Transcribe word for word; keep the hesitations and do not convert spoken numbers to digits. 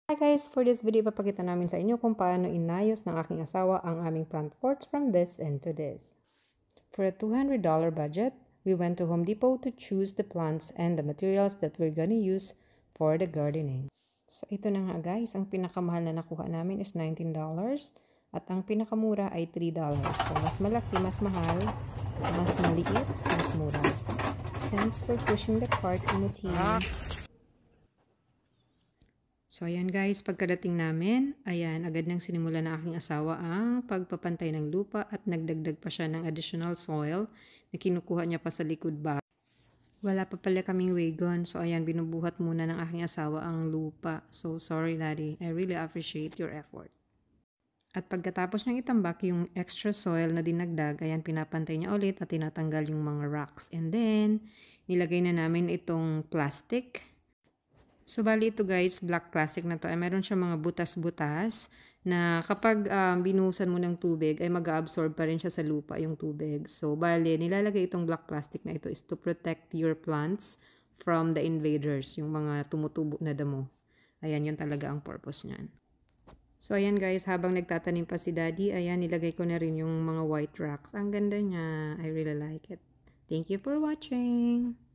Hi guys! For this video, papakita namin sa inyo kung paano inayos ng aking asawa ang aming front porch from this and to this. For a two hundred dollar budget, we went to Home Depot to choose the plants and the materials that we're gonna use for the gardening. So ito na nga guys, ang pinakamahal na nakuha namin is nineteen dollars at ang pinakamura ay three dollars. So mas malaki, mas mahal, mas maliit, mas mura. Thanks for pushing the cart in the team. So, ayan guys, pagkadating namin, ayan, agad nang sinimula na aking asawa ang pagpapantay ng lupa at nagdagdag pa siya ng additional soil na kinukuha niya pa sa likod ba. Wala pa pala kaming wagon, so ayan, binubuhat muna ng aking asawa ang lupa. So, sorry daddy, I really appreciate your effort. At pagkatapos niyang itambak yung extra soil na dinagdag, ayan, pinapantay niya ulit at tinatanggal yung mga rocks. And then, nilagay na namin itong plastic. So, bali ito guys, black plastic na to. Ay, meron siya mga butas-butas na kapag um, binuhusan mo ng tubig, ay mag-absorb pa rin siya sa lupa yung tubig. So, bali, nilalagay itong black plastic na ito is to protect your plants from the invaders, yung mga tumutubo na damo. Ayan, yun talaga ang purpose niyan. So, ayan guys, habang nagtatanim pa si daddy, ayan, nilagay ko na rin yung mga white rocks. Ang ganda niya. I really like it. Thank you for watching!